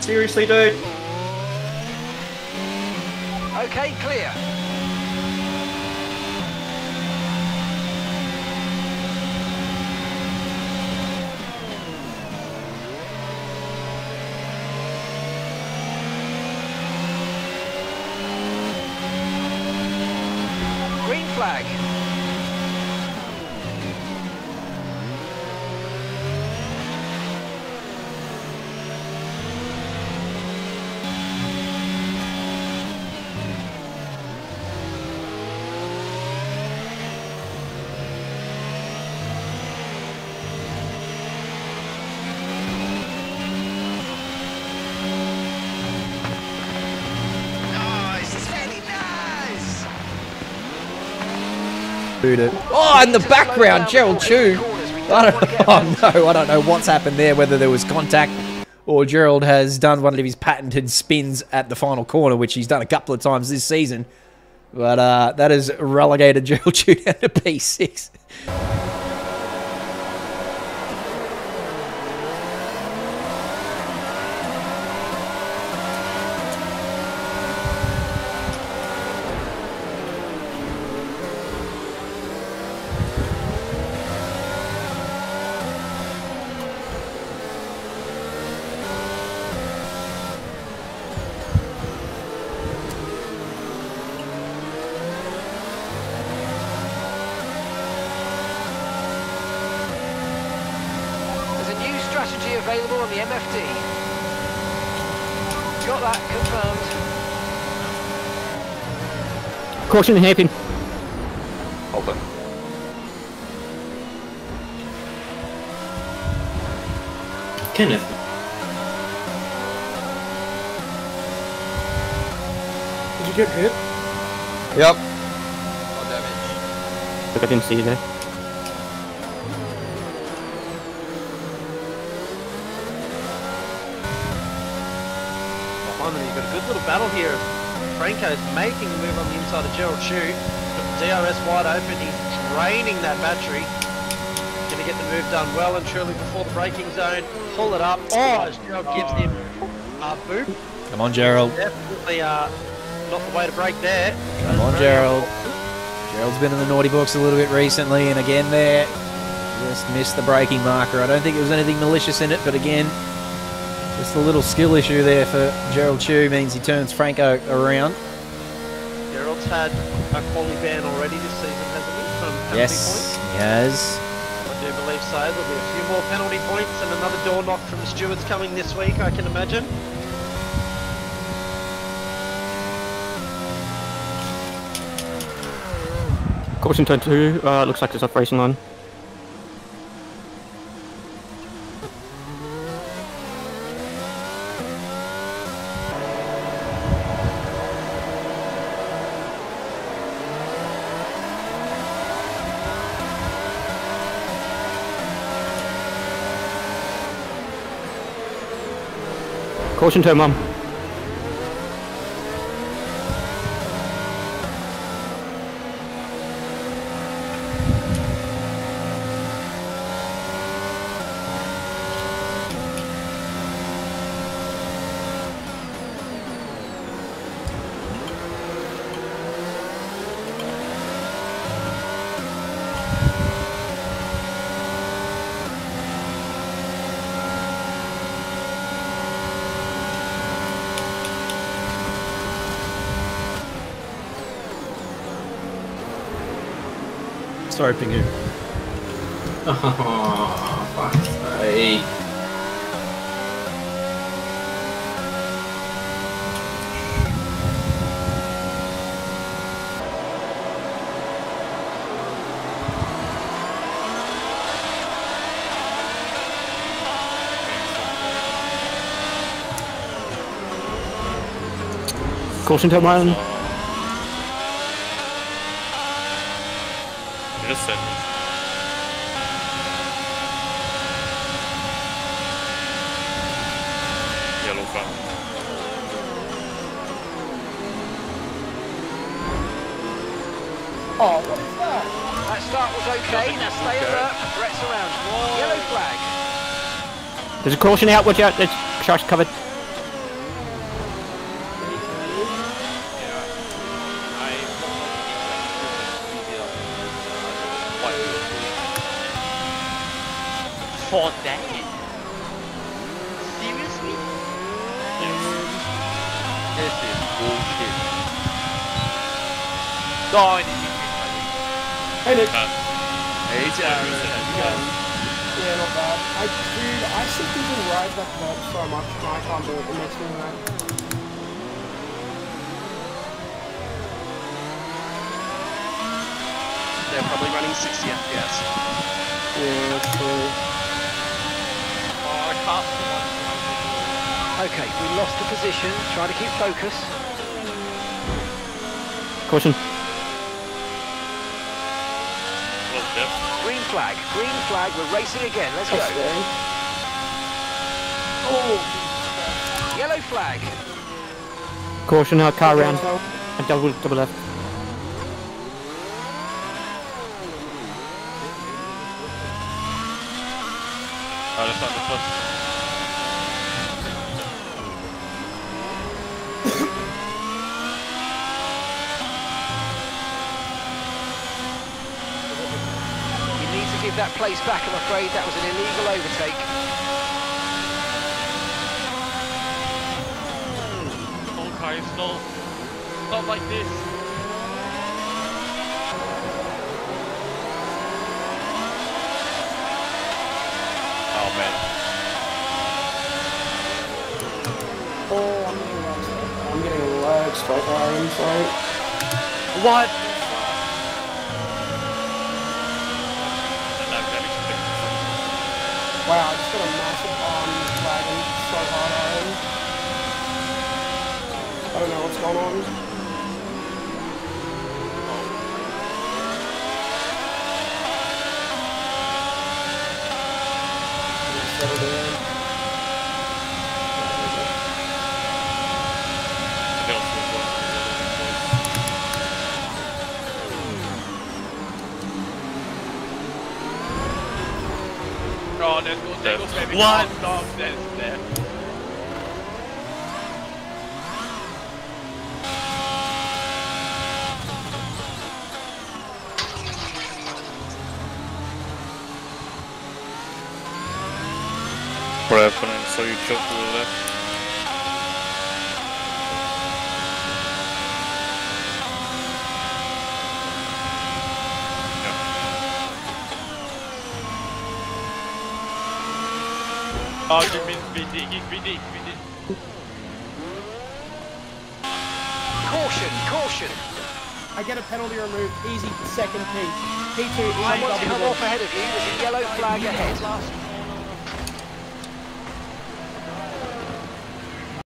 Seriously, dude? Okay, clear. Green flag. Oh, in the background, Gerald Chew. I don't know what's happened there, whether there was contact or Gerald has done one of his patented spins at the final corner, which he's done a couple of times this season. But that has relegated Gerald Chew down to P6. Strategy available on the MFD. Got that confirmed. Caution hairpin. Open. Kenneth. Did you get hit? Yep. Look, I didn't see you there. You've got a good little battle here. Franco's making a move on the inside of Gerald Chew. DRS wide open, he's draining that battery. Going to get the move done well and truly before the braking zone. Pull it up. Oh, as Gerald gives him a boot. Come on, Gerald. Definitely not the way to break there. Come on, Gerald. Gerald's been in the naughty books a little bit recently, and again there, just missed the braking marker. I don't think it was anything malicious in it, but again, just a little skill issue there for Gerald Chew means he turns Franco around. Gerald's had a quality ban already this season, hasn't he? From penalty Yes, points? he has. I do believe so. There'll be a few more penalty points and another door knock from the stewards coming this week, I can imagine. Caution turn 2, looks like it's off racing line. Caution turn 1. Sorry, Pingu. Oh, fuck's sake. Caution turn 1. Innocent. Yellow flag. Oh, what is that? That start was okay. Now stay alert. Threats around. Yellow flag. There's a caution out, watch out, there's sharks covered. Oh, dang it. Seriously? This is bullshit. No, I need to Hey, Nick. Hey, Jared. Yeah, not bad. Dude, I see people ride that curb so much and I can't do it. It makes me mad. They're probably running 60 FPS. Yeah, that's true. Oh, I can't see one. Okay, we lost the position. Try to keep focus. Caution. Green flag. We're racing again. Let's go. Oh, Yellow flag. Caution, car round. And double left. Oh, that's not the first. We need to give that place back. I'm afraid that was an illegal overtake. Okay, slow. Not like this. Oh man. oh, I'm getting lag straight line, sorry. What? Wow, I just got a massive arm lagging so hard I don't know what's going on. Settle down. Oh, there's no Daniel baby. What? No, there's there. What happened? So you choked to the left. Oh, you mean VD. Caution. I get a penalty removed, easy second P. P2 is Someone's come off ahead of you. There's a yellow flag ahead.